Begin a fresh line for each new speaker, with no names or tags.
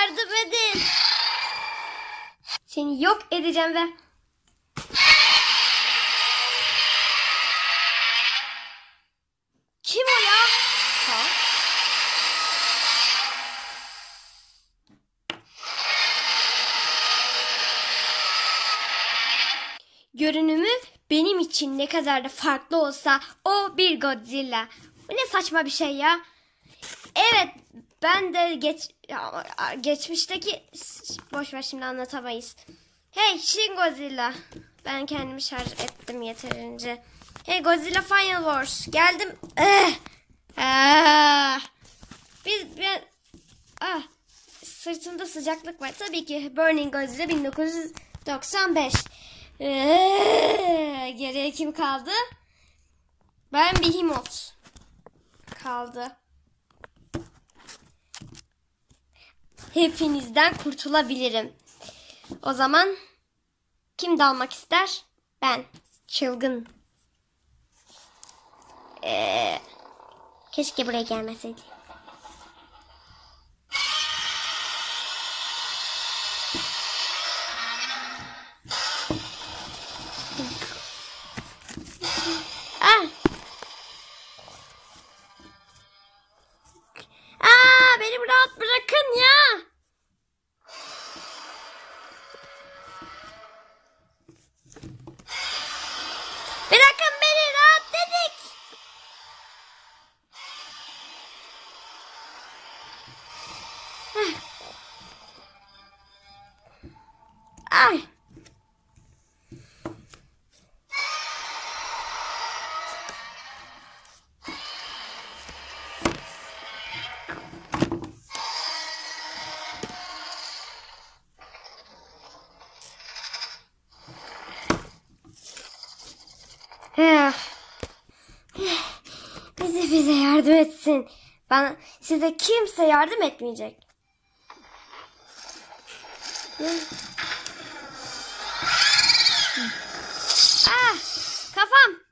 yardım edin. Seni yok edeceğim ve... Kim o ya? Ha? Görünümü benim için ne kadar da farklı olsa o bir Godzilla. Bu ne saçma bir şey ya. Evet, ben de geçmişteki... Boş ver, şimdi anlatamayız. Hey Shin Godzilla. Ben kendimi şarj ettim yeterince. Hey Godzilla Final Wars. Geldim. Sırtımda sıcaklık var. Tabii ki Burning Godzilla 1995. Geriye kim kaldı? Ben Behemoth kaldı. Hepinizden kurtulabilirim. O zaman kim dalmak ister? Ben. Çılgın. Keşke buraya gelmeseydi. Beni rahat bırakın ya. Bırakın beni rahat dedik. Ay. Bize yardım etsin. Size kimse yardım etmeyecek. Kafam.